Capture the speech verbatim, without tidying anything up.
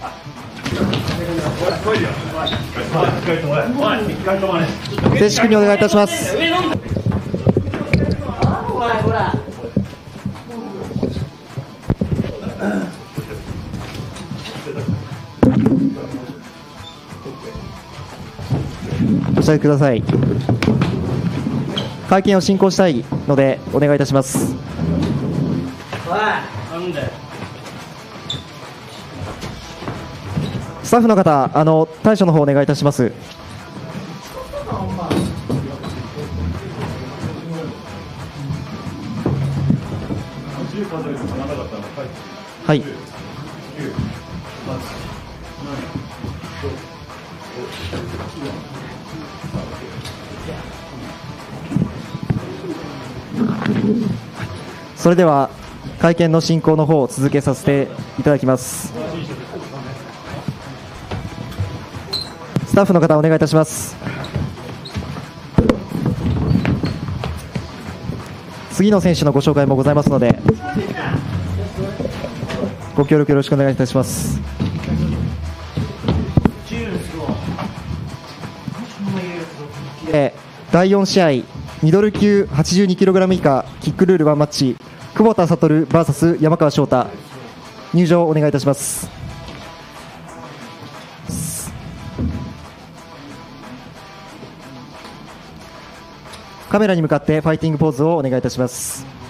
正式にお願いいたします。お座りください。会見を進行したいのでお願いいたします。スタッフの方、あの対処の方お願いいたします。はい。それでは会見の進行の方を続けさせていただきます。スタッフの方お願いいたします。次の選手のご紹介もございますのでご協力よろしくお願いいたします。だいよん試合ミドル級 はちじゅうにキログラム 以下キックルールワンマッチ、久保田悟 ブイエス 山川翔太、入場お願いいたします。カメラに向かってファイティングポーズをお願いいたします。